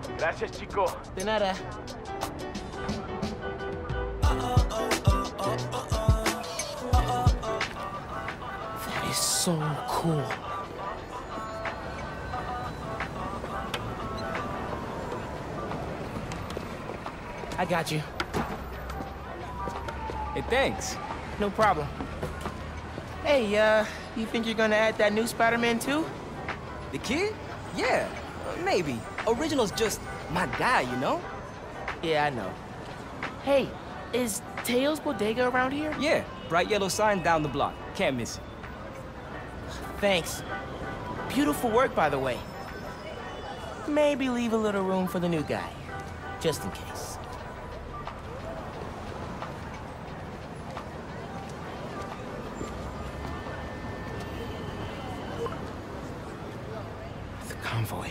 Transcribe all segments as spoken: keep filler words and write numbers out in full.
Gracias, chico. De nada. That is so cool. I got you. Hey, thanks. No problem. Hey, uh, you think you're gonna add that new Spider-Man too? The kid? Yeah, uh, maybe. Original's just my guy, you know? Yeah, I know. Hey, is Teo's Bodega around here? Yeah, bright yellow sign down the block. Can't miss it. Thanks. Beautiful work, by the way. Maybe leave a little room for the new guy, just in case. The convoy.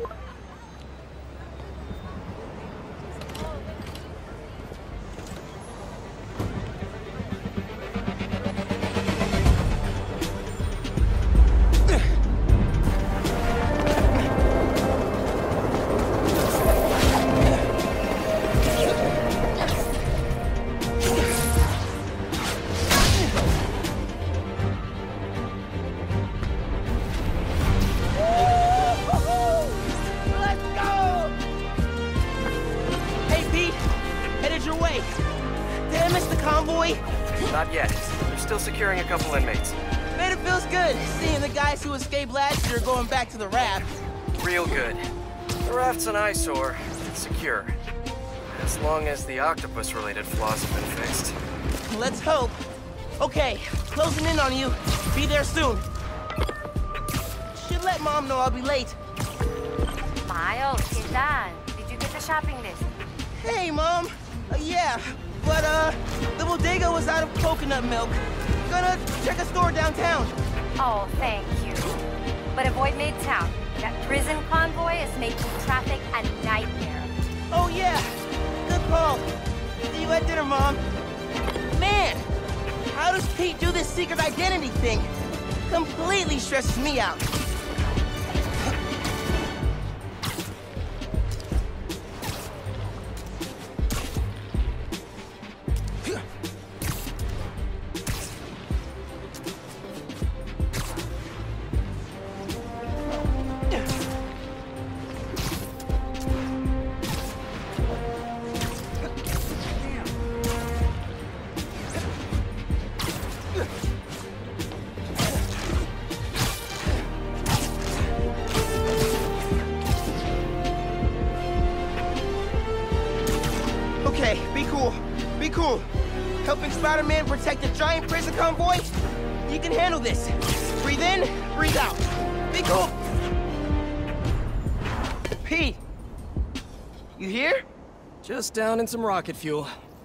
Not yet. They're still securing a couple inmates. Man, it feels good seeing the guys who escaped last year going back to the raft. Real good. The raft's an eyesore. It's secure. As long as the octopus-related flaws have been fixed. Let's hope. Okay, closing in on you. Be there soon. Should let Mom know I'll be late. Miles, ¿qué tal? Did you get the shopping list? Hey, Mom. Uh, yeah, but, uh, the bodega was out of coconut milk. Gonna check a store downtown. Oh, thank you. But avoid Midtown. That prison convoy is making traffic a nightmare. Oh, yeah. Good call. See you at dinner, Mom. Man, how does Pete do this secret identity thing? Completely stresses me out. Okay, be cool. Be cool. Helping Spider-Man protect a giant prison convoy? You can handle this. Breathe in, breathe out. Be cool. Pete! You here? Just down in some rocket fuel.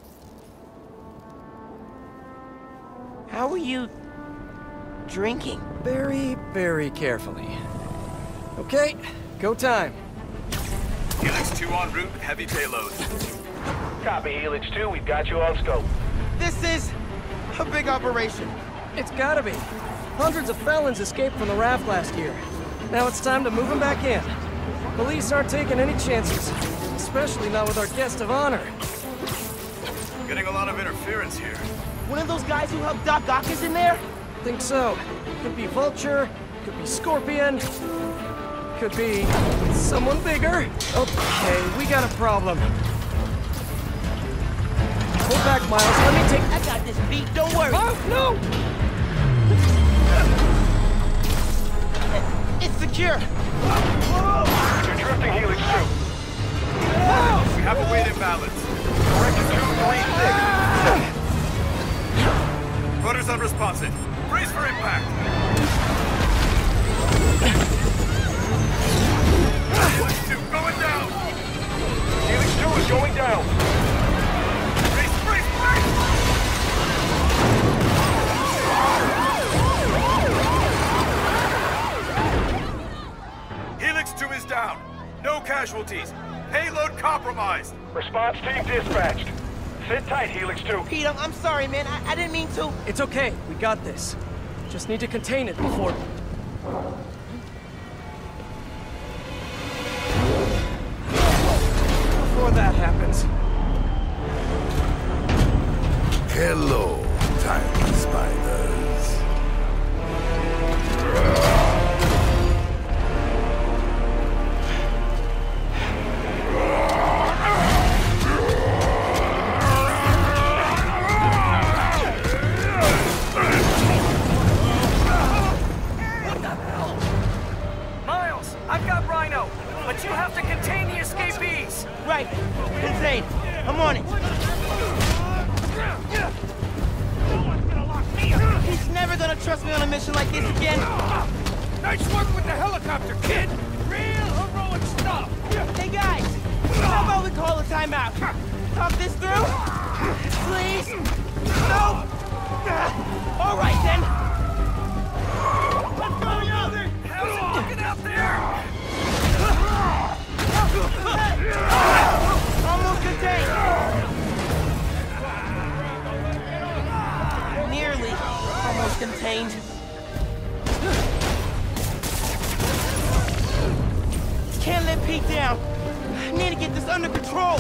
How are you... drinking? Very, very carefully. Okay, go time. Helix two en route with heavy payload. Copy, Helix two. We've got you on scope. This is a big operation. It's gotta be. Hundreds of felons escaped from the raft last year. Now it's time to move them back in. Police aren't taking any chances, especially not with our guest of honor. Getting a lot of interference here. One of those guys who helped Doc Ock is in there? Think so. Could be Vulture, could be Scorpion, could be someone bigger. Okay, we got a problem. Hold back, Miles. Let me take... I got this, Pete. Don't worry. Oh, no! It's secure. You're drifting, Helix two. We have a weight imbalance. Correction two three six. Rudder's unresponsive. Brace for impact. Helix two going down. Helix two is going down. Brace, brace, brace! Helix two is down. No casualties. Payload compromised. Response team dispatched. Sit tight, Helix two. Pete, I'm, I'm sorry, man. I, I didn't mean to. It's okay. We got this. Just need to contain it before... right. Contain. I'm on it. He's never gonna trust me on a mission like this again. Nice work with the helicopter, kid! Real heroic stuff! Hey guys, how about we call a timeout? Talk this through? Please? No? All right then. Let's go, Yoder! How's it looking out there? Almost contained. Nearly almost contained. Can't let Pete down. I need to get this under control.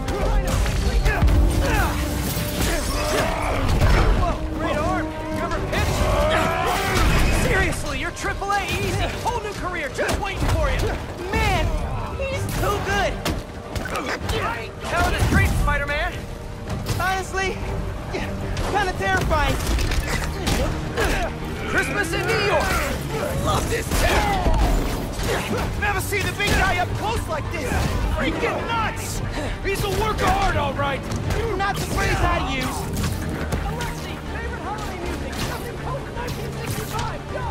Whoa, great arm. You ever pitch? Seriously, you're triple A easy. Whole new career just waiting for you. Man, he's too good. How are the streets, Spider-Man? Honestly, kind of terrifying. Christmas in New York. Love this town. Never seen the big guy up close like this! Freaking nuts! He's a work of art, all right! Not the phrase I use. Alexi, favorite holiday music. Justin Post nineteen sixty-five. Go!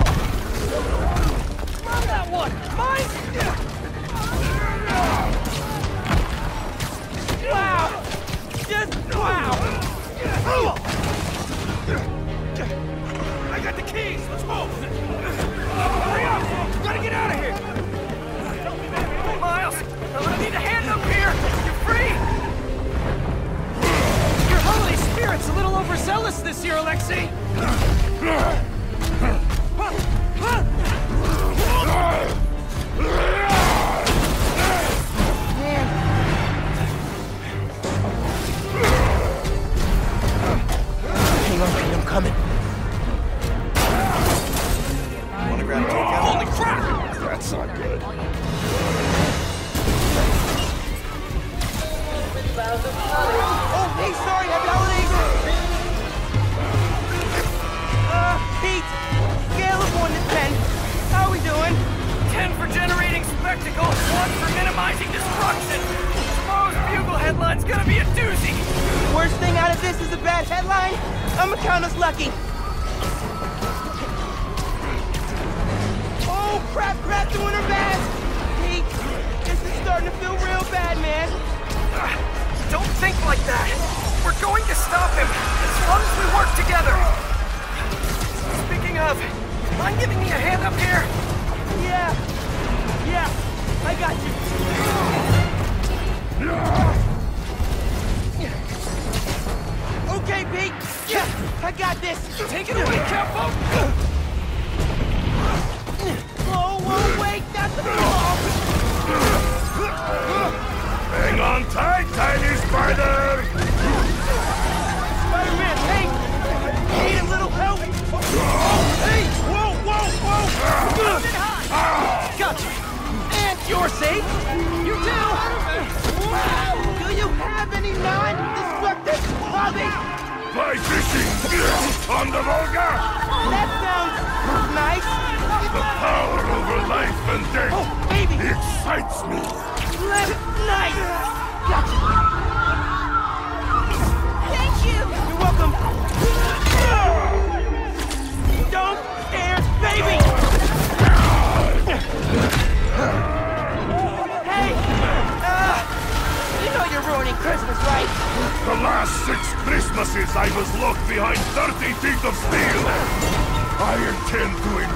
Love that one. Mine? Wow! Just wow! I got the keys! Let's move! Hurry up! We gotta get out of here! Miles, I'm gonna need a hand up here. You're free. Your holy spirit's a little overzealous this year, Alexei. Hang on, Pete, I'm coming. Wanna grab a takeout? Holy crap! That's not good. Oh, hey, sorry, happy holidays! Uh, Pete, scale of one to ten. How are we doing? Ten for generating spectacle, one for minimizing destruction. Tomorrow's Bugle headline's gonna be a doozy. Worst thing out of this is a bad headline. I'ma count us lucky. Oh, crap, crap, doing her bad. Pete, this is starting to feel real bad, man. Don't think like that. We're going to stop him, as long as we work together. Speaking of, mind giving me a hand up here? Yeah, yeah, I got you. Okay, Pete. Yeah, I got this. Take it away, Capo. Whoa, whoa, wait, that's the ball. Hang on tight, tiny spider! Spider-Man, hey! Need a little help? Hey! Whoa, whoa, whoa! Gotcha! And you're safe? You too! Wow! Do you have any non-destructive hobbies? Fly fishing! On the Volga! That sounds nice. The power over life and death! Oh, baby! Excites me! Left, nice! Gotcha! Thank you! You're welcome! Don't scare baby! Hey! Uh, you know you're ruining Christmas, right? The last six Christmases I was locked behind thirty feet of steel! I intend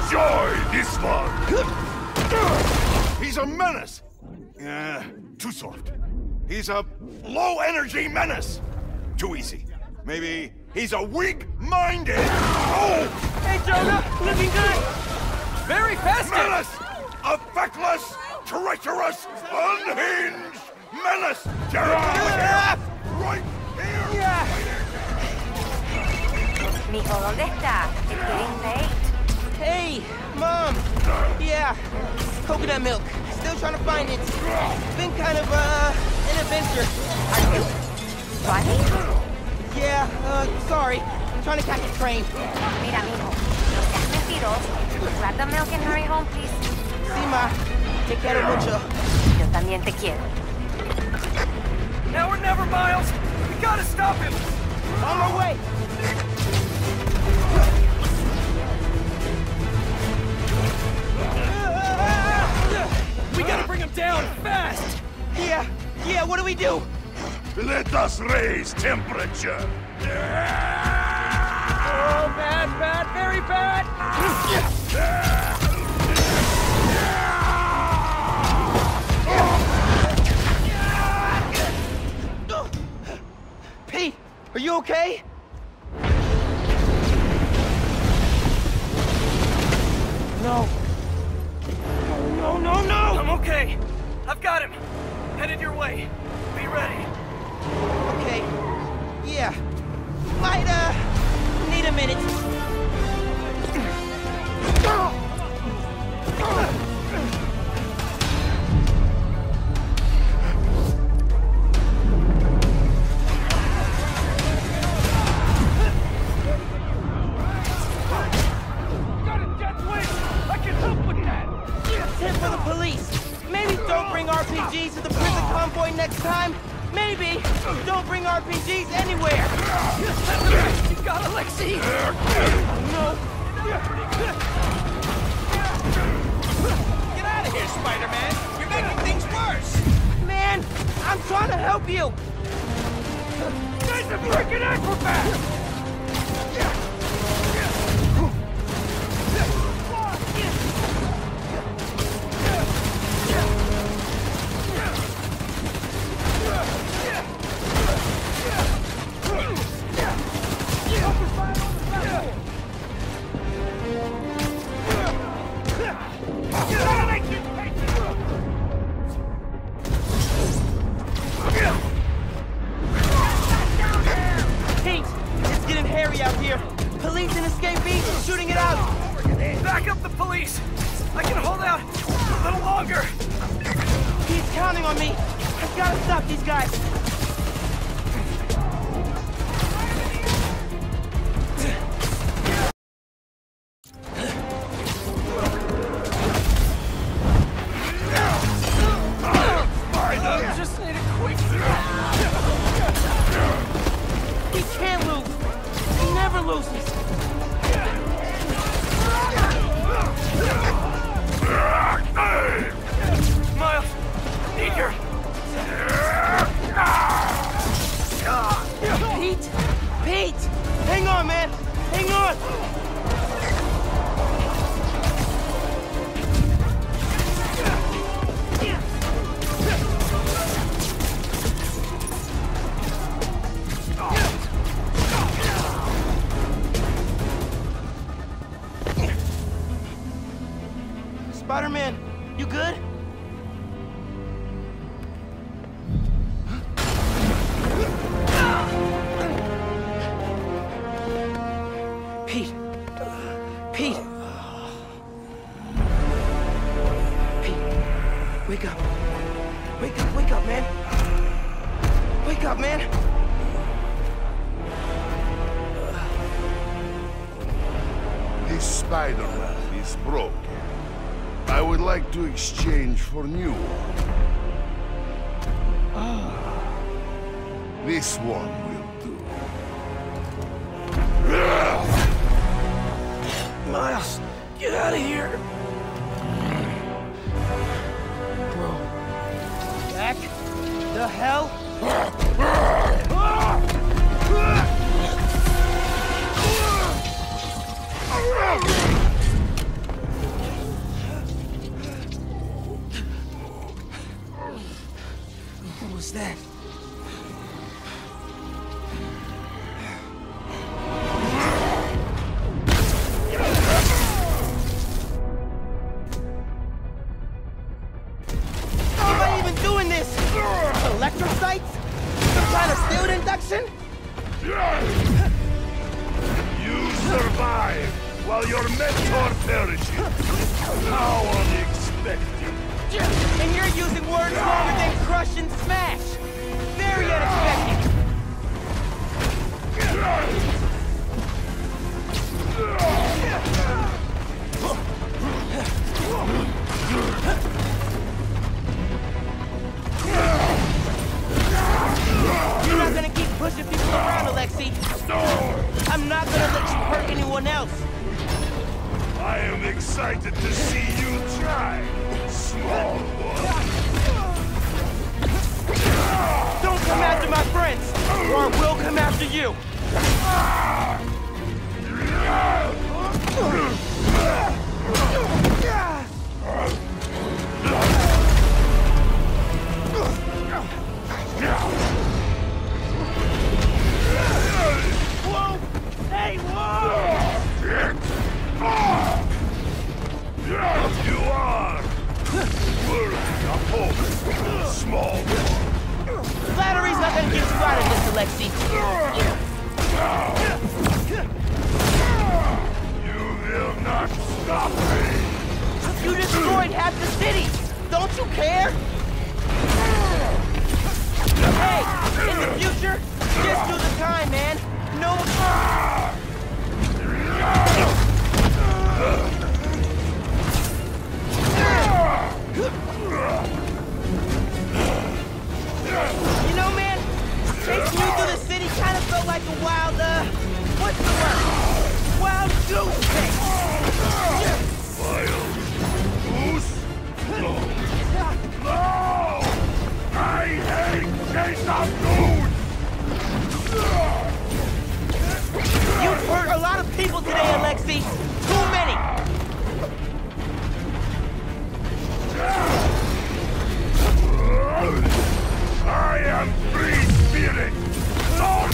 to enjoy this one! He's a menace! Uh, too soft. He's a low-energy menace. Too easy. Maybe he's a weak-minded. Oh! Hey, Jonah! Looking good! Very festive! Menace! A feckless, treacherous, unhinged menace! Gerard! Ah! Right here! Yeah! Mijo, ¿dónde está? It's getting late. Hey, Mom! Yeah, coconut milk. Still trying to find it. Been kind of, uh, an adventure. Are you running? Yeah, uh, sorry. Trying to catch a train. Mira, mijo, no seas mentiroso. Grab the milk and hurry home, please. See, Ma. Te quiero mucho. Yo también te quiero. Miles! We gotta stop him! On my way! We gotta bring him down, fast! Yeah, yeah, what do we do? Let us raise temperature. Oh, bad, bad, very bad! Pete, are you okay? No. No, no, no! I'm okay. I've got him. Headed your way. Be ready. Okay. Yeah. Might, uh, need a minute. Tip for the police. Maybe don't bring R P Gs to the prison convoy next time. Maybe don't bring R P Gs anywhere. You got Alexei! No. Get out of here, Spider-Man! You're making things worse! Man, I'm trying to help you. Guy's a freaking acrobat! Pete, it's getting hairy out here. Police and escapees are shooting it out. Back up the police! I can hold out a little longer! He's counting on me. I've got to stop these guys. Just need a quick... He can't lose. He never loses. Miles! Need your... Pete! Pete! Hang on, man! Hang on! Spider-Man, you good? Pete. Pete. Pete. Wake up. Wake up, wake up, man. Wake up, man. This Spider-Man is broken. I would like to exchange for new one. This one will do. Miles, get out of here! Back the hell? What was that? How am I even doing this? Electrocytes? Some kind of field induction? You survive while your mentor perishes. How unexpected. And you're using words longer than crush and smash. Very unexpected. I'm not gonna let you hurt anyone else. I am excited to see you try, small one. Don't come after my friends, or I will come after you. Whoa! Hey, whoa! You are worthy opponent, small one. Flattery's not gonna get you out of this, Alexei. You will not stop me! You destroyed half the city! Don't you care? Hey, in the future, just do the time, man. No... You know, man, chasing you through the city kind of felt like a wild, uh... what's the word? Wild goose chase! Wild goose? No! No! I hate chase of goose! You've hurt a lot of people today, Alexei. Too many! I am free spirit! No,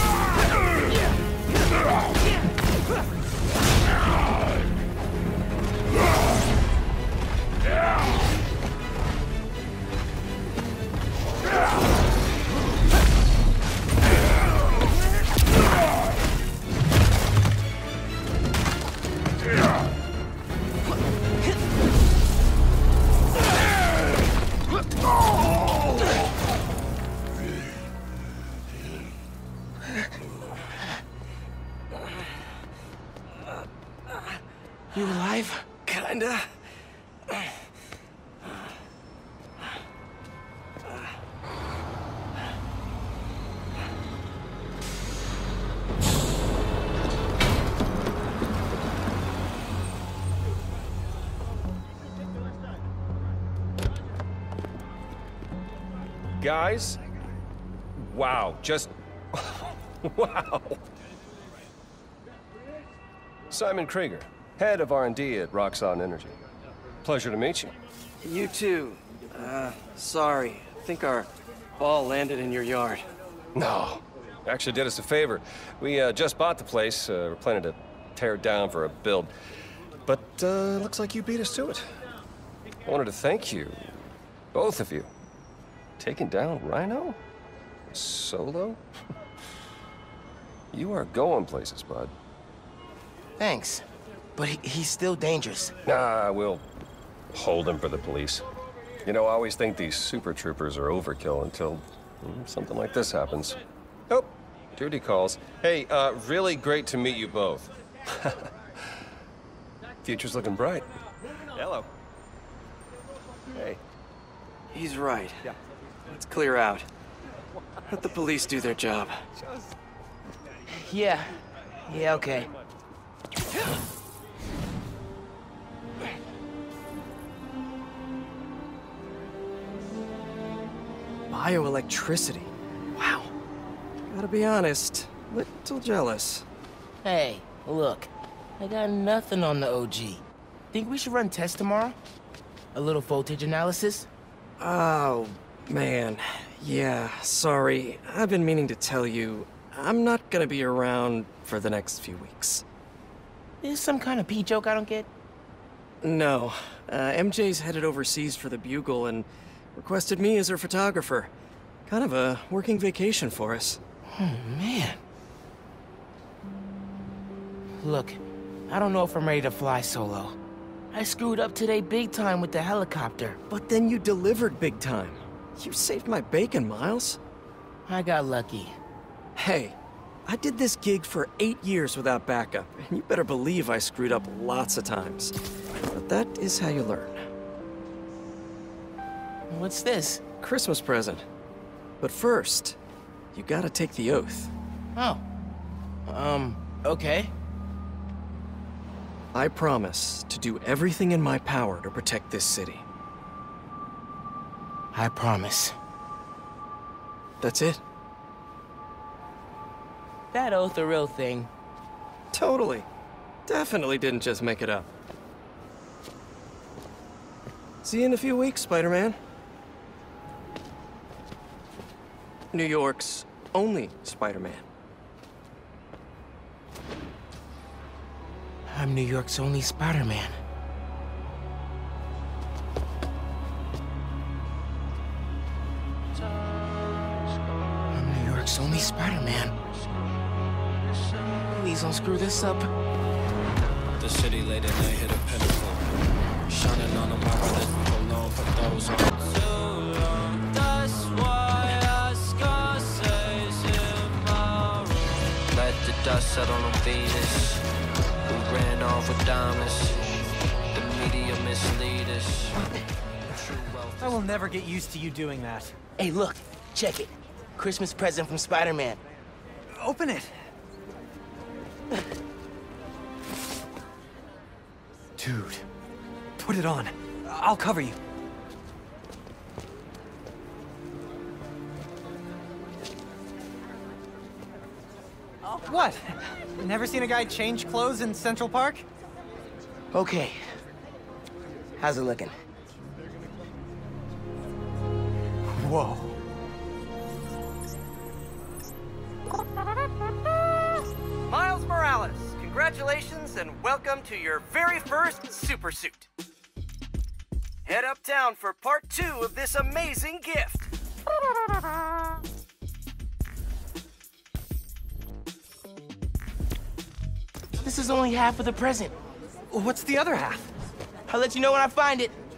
You alive? Kinda. Guys? Wow, just... wow! Simon Krieger, head of R and D at Roxxon Energy. Pleasure to meet you. You too. Uh, sorry. I think our ball landed in your yard. No. Actually did us a favor. We uh, just bought the place. Uh, we're planning to tear it down for a build. But uh, looks like you beat us to it. I wanted to thank you, both of you. Taking down Rhino? Solo? You are going places, bud. Thanks. But he, he's still dangerous. Nah, we'll hold him for the police. You know, I always think these super troopers are overkill until mm, something like this happens. Oh, duty calls. Hey, uh, really great to meet you both. Future's looking bright. Hello. Hey. He's right. Yeah. Let's clear out. Let the police do their job. Yeah. Yeah, okay. Bioelectricity. Wow. Gotta be honest, little jealous. Hey, look. I got nothing on the O G. Think we should run tests tomorrow? A little voltage analysis? Oh, man. Yeah, sorry. I've been meaning to tell you, I'm not gonna be around for the next few weeks. Is some kind of pee joke I don't get? No. Uh, M J's headed overseas for the Bugle and requested me as her photographer. Kind of a working vacation for us. Oh, man. Look, I don't know if I'm ready to fly solo. I screwed up today big time with the helicopter. But then you delivered big time. You saved my bacon, Miles. I got lucky. Hey, I did this gig for eight years without backup, and you better believe I screwed up lots of times. But that is how you learn. What's this? Christmas present. But first, you gotta take the oath. Oh. Um, Okay. I promise to do everything in my power to protect this city. I promise. That's it. That oath a real thing? Totally. Definitely didn't just make it up. See you in a few weeks, Spider-Man. New York's only Spider-Man. I'm New York's only Spider-Man. I'm New York's only Spider-Man. Please don't screw this up. The city late at night hit a pinnacle. Shining on them, my brothers alone, put those on. Too long, that's why I Scarface in my room. Let the dust settle on Venus. Who ran off with diamonds? The media mislead us. I will never get used to you doing that. Hey, look. Check it. Christmas present from Spider-Man. Open it. Dude, put it on. I'll cover you. What? Never seen a guy change clothes in Central Park? Okay. How's it looking? Whoa. Miles Morales, congratulations and welcome to your very first super suit. Head uptown for part two of this amazing gift. This is only half of the present. What's the other half? I'll let you know when I find it.